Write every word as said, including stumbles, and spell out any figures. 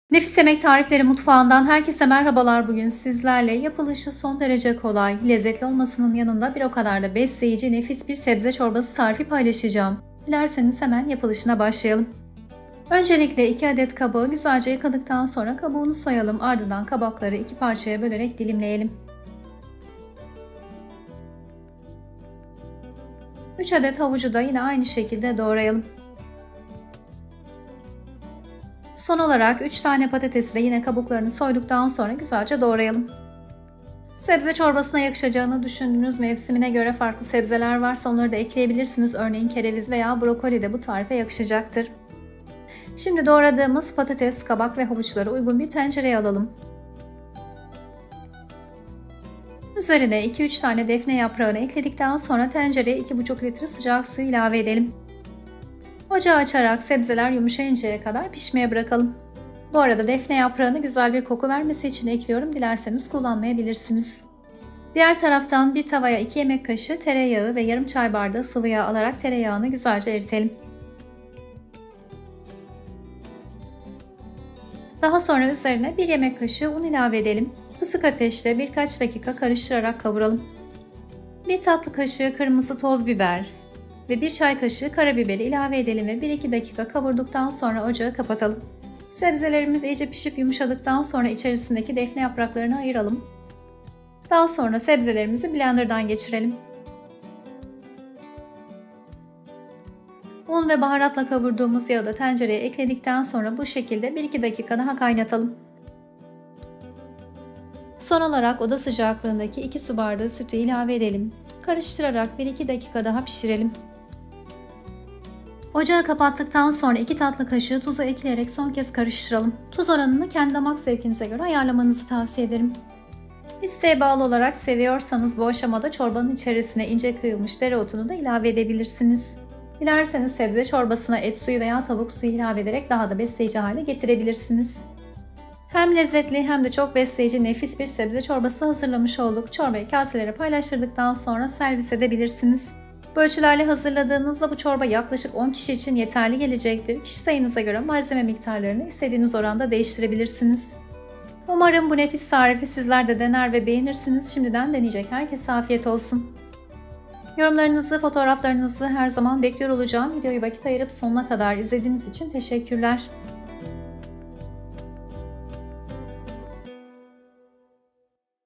Nefis Yemek Tarifleri Mutfağından herkese merhabalar. Bugün sizlerle yapılışı son derece kolay, lezzetli olmasının yanında bir o kadar da besleyici nefis bir sebze çorbası tarifi paylaşacağım. Dilerseniz hemen yapılışına başlayalım. Öncelikle iki adet kabağı güzelce yıkadıktan sonra kabuğunu soyalım. Ardından kabakları iki parçaya bölerek dilimleyelim. üç adet havucu da yine aynı şekilde doğrayalım. Son olarak üç tane patatesi de yine kabuklarını soyduktan sonra güzelce doğrayalım. Sebze çorbasına yakışacağını düşündüğünüz mevsimine göre farklı sebzeler varsa onları da ekleyebilirsiniz. Örneğin kereviz veya brokoli de bu tarife yakışacaktır. Şimdi doğradığımız patates, kabak ve havuçları uygun bir tencereye alalım. Üzerine iki üç tane defne yaprağını ekledikten sonra tencereye iki buçuk litre sıcak suyu ilave edelim. Ocağı açarak sebzeler yumuşayıncaya kadar pişmeye bırakalım. Bu arada defne yaprağını güzel bir koku vermesi için ekliyorum. Dilerseniz kullanmayabilirsiniz. Diğer taraftan bir tavaya iki yemek kaşığı tereyağı ve yarım çay bardağı sıvı yağ alarak tereyağını güzelce eritelim. Daha sonra üzerine bir yemek kaşığı un ilave edelim. Kısık ateşte birkaç dakika karıştırarak kavuralım. bir tatlı kaşığı kırmızı toz biber ve bir çay kaşığı karabiberi ilave edelim ve bir iki dakika kavurduktan sonra ocağı kapatalım. Sebzelerimiz iyice pişip yumuşadıktan sonra içerisindeki defne yapraklarını ayıralım. Daha sonra sebzelerimizi blenderdan geçirelim. Un ve baharatla kavurduğumuz yağı da tencereye ekledikten sonra bu şekilde bir iki dakika daha kaynatalım. Son olarak oda sıcaklığındaki iki su bardağı sütü ilave edelim. Karıştırarak bir iki dakika daha pişirelim. Ocağı kapattıktan sonra iki tatlı kaşığı tuzu ekleyerek son kez karıştıralım. Tuz oranını kendi damak zevkinize göre ayarlamanızı tavsiye ederim. İsteğe bağlı olarak seviyorsanız bu aşamada çorbanın içerisine ince kıyılmış dereotunu da ilave edebilirsiniz. Dilerseniz sebze çorbasına et suyu veya tavuk suyu ilave ederek daha da besleyici hale getirebilirsiniz. Hem lezzetli hem de çok besleyici nefis bir sebze çorbası hazırlamış olduk. Çorbayı kaselere paylaştırdıktan sonra servis edebilirsiniz. Bu ölçülerle hazırladığınızda bu çorba yaklaşık on kişi için yeterli gelecektir. Kişi sayınıza göre malzeme miktarlarını istediğiniz oranda değiştirebilirsiniz. Umarım bu nefis tarifi sizler de dener ve beğenirsiniz. Şimdiden deneyecek herkese afiyet olsun. Yorumlarınızı, fotoğraflarınızı her zaman bekliyor olacağım. Videoyu vakit ayırıp sonuna kadar izlediğiniz için teşekkürler.